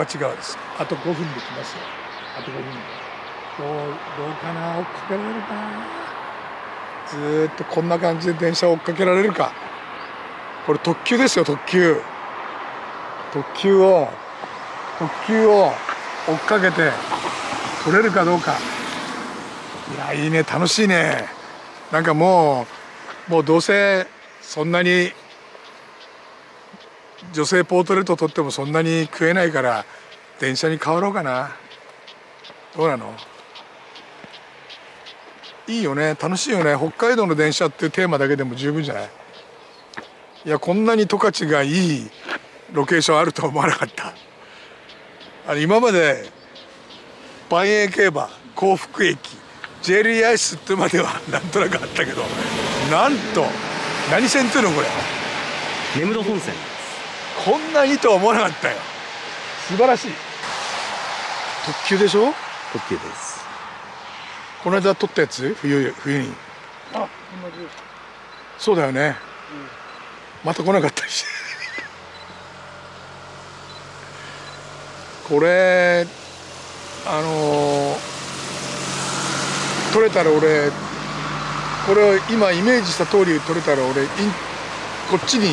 ち側です。あと5分で来ますよ。あと5分で。どうかな、追っかけられるかな。ずーっとこんな感じで電車を追っかけられるか。これ特急ですよ、特急。特急を追っかけて取れるかどうか。いや、いいね、楽しいね。なんかもうどうせそんなに女性ポートレート撮ってもそんなに食えないから電車に変わろうかな。どうなの？いいよね、楽しいよね。北海道の電車っていうテーマだけでも十分じゃない？いや、こんなに十勝がいいロケーションあるとは思わなかった。今まで万栄競馬、幸福駅、JR アイスってまではなんとなくあったけど、なんと何線っていうのこれ？ 根室本線。 こんないいとは思わなかったよ。素晴らしい。特急でしょ？ 特急です。 この間撮ったやつ？冬に。あ、同じ。そうだよね。また来なかったりして。これ撮れたら俺、これを今イメージした通り撮れたら俺こっちに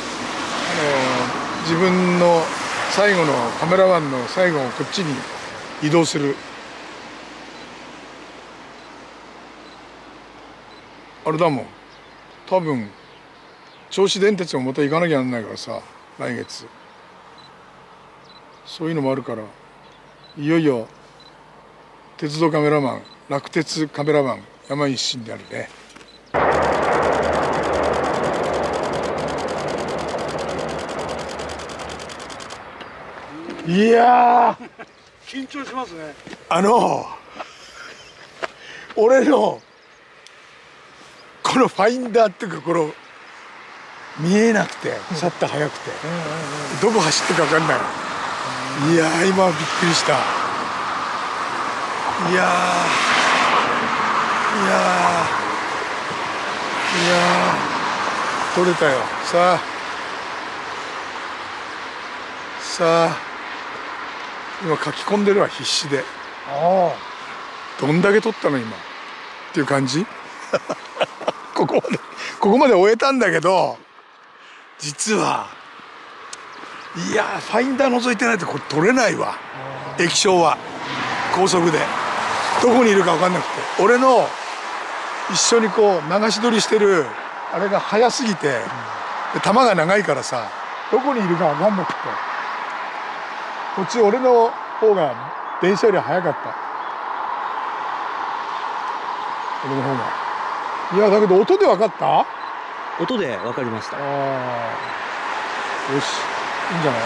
自分の最後のカメラマンの最後をこっちに移動する。あれだもん、多分銚子電鉄もまた行かなきゃなんないからさ、来月。そういうのもあるから、いよいよ鉄道カメラマン、落鉄カメラマン山一新であるね。いやー緊張しますね。俺のこのファインダーっていうか、この見えなくてシャッター速くてどこ走ってるか分かんない。いやー、今はびっくりした。いやー撮れたよ。さあ今書き込んでるわ、必死で。どんだけ撮ったの今っていう感じ。ここまで終えたんだけど、実はいやー、ファインダー覗いてないとこれ撮れないわ。液晶は高速でどこにいるか分かんなくて、俺の一緒にこう流し撮りしてるあれが速すぎて、で球が長いからさ、どこにいるか分かんなくて、こっち俺の方が電車より速かった。俺の方が。いや、だけど音で分かった？ 音で分かりました。 よし、いいんじゃない？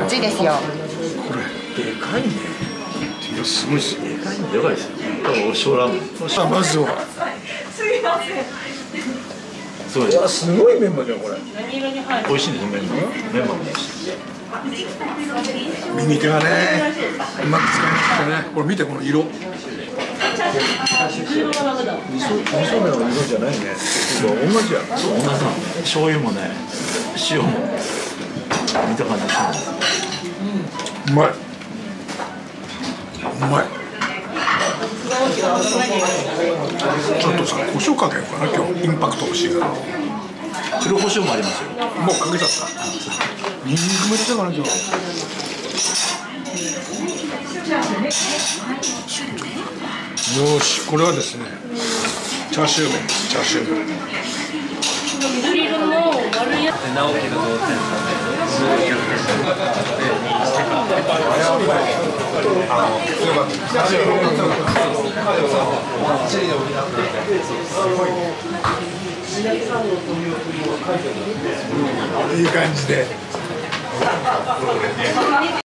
暑いですよ。 これでかいね。いや、すごいですよ。 でかいですよ。おしょうらん。 まずは。 すみません。 そうです。 すごいメンマじゃんこれ。 美味しいんですよ、メンマも美味しい。 右手がね、うまく使えなくてね。これ見て、この色。味噌麺の色じゃないね。同じや。 そう、同じなの。醤油もね、塩も見た感じします。 うまい。ちょっとさ、胡椒かけようかな今日。インパクト欲しいから。 黒胡椒もありますよ。 もうかけちゃった。ニンニクも入れたかな今日。よし、これはですね、チャーシュー麺です。チャーシュー麺。 緑色の丸いやつ。直樹の同点いい感じで。